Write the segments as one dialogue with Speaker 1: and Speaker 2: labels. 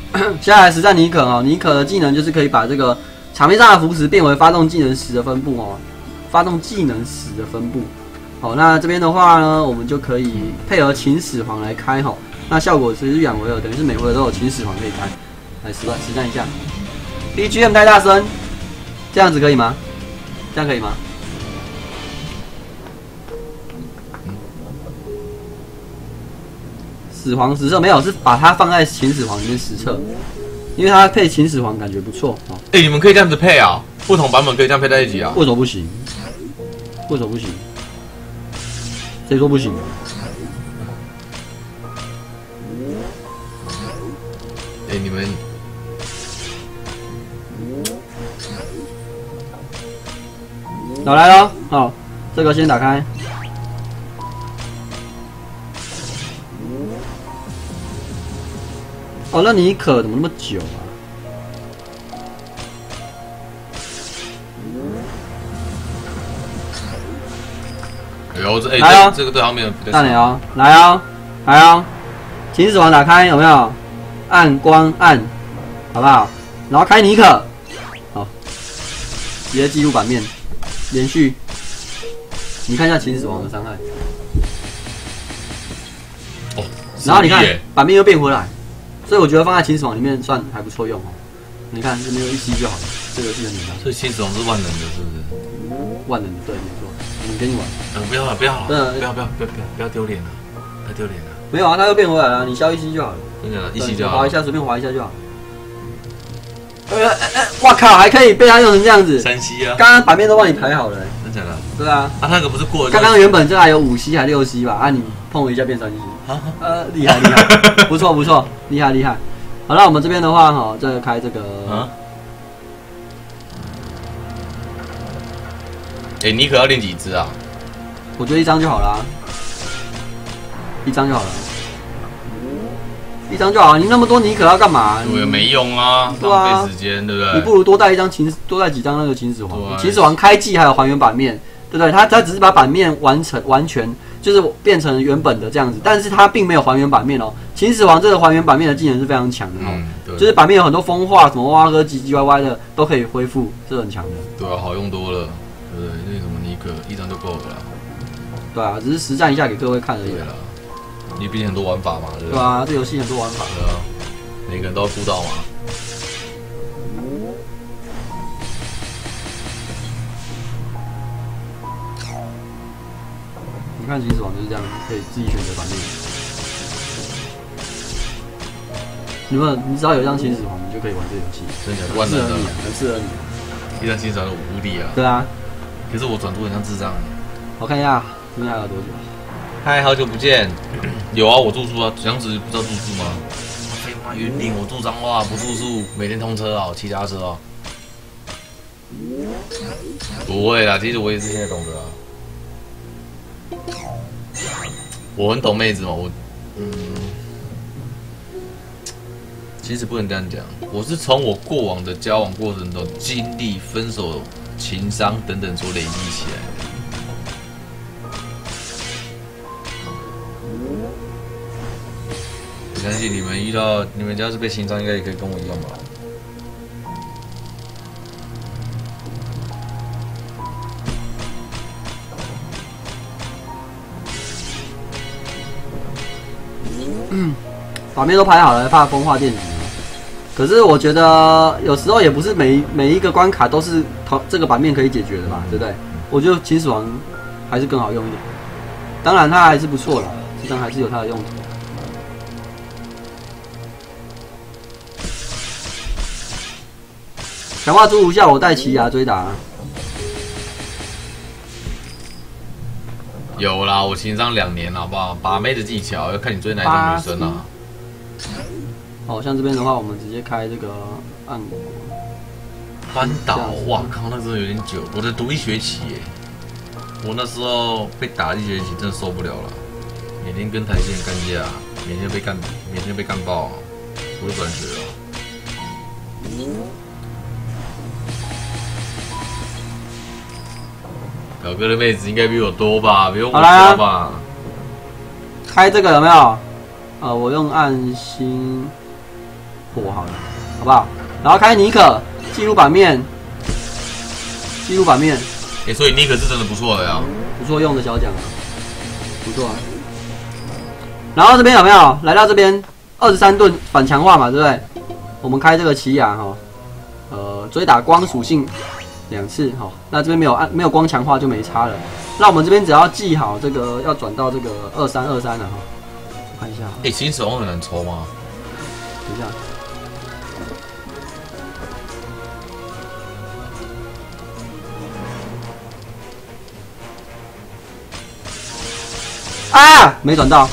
Speaker 1: 接下来实战尼可哦，尼可的技能就是可以把这个场面上的扶持变为发动技能时的分布哦，发动技能时的分布。好，那这边的话呢，我们就可以配合秦始皇来开哈。那效果其实2回合，等于是每回合都有秦始皇可以开。来实战一下 ，BGM 太大声，这样子可以吗？这样可以吗？始皇实测没有，是把它放在秦始皇里面实测，因为它配秦始皇感觉不错哦。
Speaker 2: 你们可以这样子配啊，不同版本可以这样配在一起啊？
Speaker 1: 为什么不行？为什么不行？谁说不行？
Speaker 2: 你们
Speaker 1: 老来了，好，这个先打开。哦，那尼可怎么那么久啊？
Speaker 2: 这个对方面有
Speaker 1: 大鸟哦，来哦，来哦，秦始皇打开有没有？按光按，好不好？然后开尼可，好，直接记录版面，连续。你看一下秦始皇的伤害。
Speaker 2: 哦，
Speaker 1: 然后你看版面又变回来，所以我觉得放在秦始皇里面算还不错用哦。你看这边用一吸就好了，这个是很简单。
Speaker 2: 所以秦始皇是万能的，是不是？
Speaker 1: 万能的，对，没错。我给你玩。
Speaker 2: 不要了，不要了，不要丢脸了，太丢脸了。
Speaker 1: 没有啊，它又变回来了，你消一吸就好了。
Speaker 2: 真的，一吸就好。
Speaker 1: 滑一下，随便滑一下就好。哇靠，还可以被他用成这样子。
Speaker 2: 3吸啊！
Speaker 1: 刚刚版面都帮你排好了。
Speaker 2: 真的假的？
Speaker 1: 对啊。
Speaker 2: 那个不是过了？
Speaker 1: 刚刚原本这还有5吸还6吸吧？啊，你碰了一下变3吸。厉害，不错，厉害。好了，我们这边的话哈，再开这个。
Speaker 2: 尼可要练几只啊？
Speaker 1: 我觉得1张就好了，1张就好了。1张就好了，你那么多尼可要干嘛？
Speaker 2: 对，没用啊，浪费时间，对不对？
Speaker 1: 你不如多带多带几张那个秦始皇。秦始皇开季还有还原版面，对不对？他只是把版面完全就是变成原本的这样子，但是他并没有还原版面哦。秦始皇这个还原版面的技能是非常强的哦，就是版面有很多风化、什么挖哥唧唧歪歪的都可以恢复，是很强的。
Speaker 2: 对啊，好用多了，对不对？那什么尼可1张就够了啦。
Speaker 1: 对啊，只是实战一下给各位看而已啦。
Speaker 2: 你毕竟很多玩法嘛，对不对？
Speaker 1: 对啊，这游戏很多玩法。
Speaker 2: 对啊，每个人都要顾到嘛。
Speaker 1: 你看秦始皇就是这样，可以自己选择版面。你只要有一张秦始皇，你就可以玩这个游戏。
Speaker 2: 真的，万能的，
Speaker 1: 很适合你。
Speaker 2: 1张秦始皇的无敌啊！
Speaker 1: 对啊。可
Speaker 2: 是我转图很像智障。
Speaker 1: 我看一下，这边还有多久？
Speaker 2: 嗨，好久不见。有啊，我住宿啊，杨子不知道住宿吗？废话，云林我住彰化，不住宿，每天通车啊，骑脚踏车啊。不会啦，其实我也是现在懂的啊。我很懂妹子嘛，其实不能这样讲，我是从我过往的交往过程中经历、分手、情伤等等所累积起来的。我相信你们遇到你们家是被情伤，应该也可以跟我一样吧。
Speaker 1: 版面都排好了，怕风化电子。可是我觉得有时候也不是每一个关卡都是这个版面可以解决的吧，对不对？我觉得秦始皇还是更好用一点。当然它还是不错啦，这张还是有它的用途。强化侏儒下我带奇亚追打。
Speaker 2: 有啦，我情商2年，好不好？把妹的技巧要看你追哪一种女生啊。
Speaker 1: 好像这边的话，我们直接开这个暗
Speaker 2: 翻倒，哇靠，那真的有点久。我的读1学期耶，我那时候被打1学期，真的受不了了。每天跟台线干架，每天被干爆，我就转学了。表哥的妹子应该比我多吧，比我多吧。
Speaker 1: 开这个有没有？我用暗星。 火好了，好不好？然后开尼可记录版面，记录版面。
Speaker 2: 所以尼可是真的不错的呀，
Speaker 1: 不错用的小奖，不错。然后这边有没有来到这边23盾反强化嘛，对不对？我们开这个奇亚哈，追打光属性2次哈，那这边没有光强化就没差了。那我们这边只要记好这个要转到这个23了哈，我看一下。
Speaker 2: 新手很难抽吗？
Speaker 1: 等一下。啊，没转到。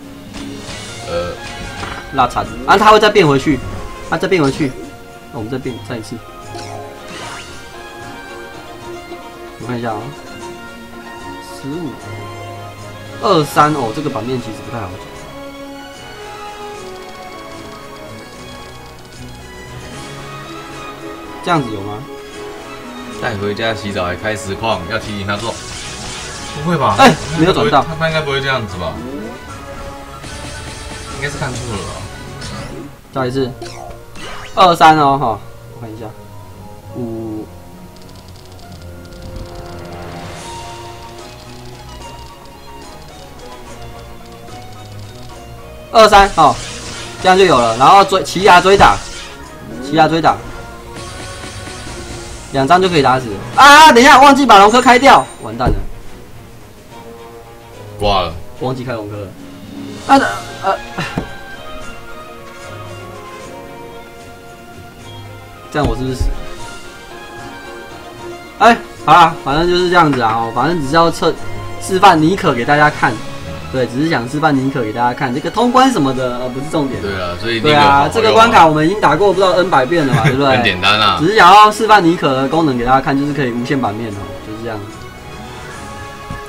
Speaker 1: 拉惨啊！它会再变回去，它再变回去。我们再一次。我看一下啊，15、23哦，这个版面其实不太好转。这样子有吗？
Speaker 2: 带回家洗澡还开实况，要提醒他做。不会吧？
Speaker 1: 没有转到，
Speaker 2: 他应该不会这样子吧？应该是看错了吧？
Speaker 1: 再一次，23哦哈，我看一下5，23哦，这样就有了。然后奇亚追打，2张就可以打死啊！等一下，忘记把龙科开掉，完蛋了，
Speaker 2: 挂了，
Speaker 1: 忘记开龙科了。这样我是不是死？好啦，反正就是这样子啊，反正只是要示范尼可给大家看，对，只是想示范尼可给大家看，这个通关什么的不是重点。
Speaker 2: 对啊，所以
Speaker 1: 对啊，这个关卡我们已经打过不知道 N 百遍了嘛，对不对？
Speaker 2: 很简单啊，
Speaker 1: 只是想要示范尼可的功能给大家看，就是可以无限版面哦，就是这样子。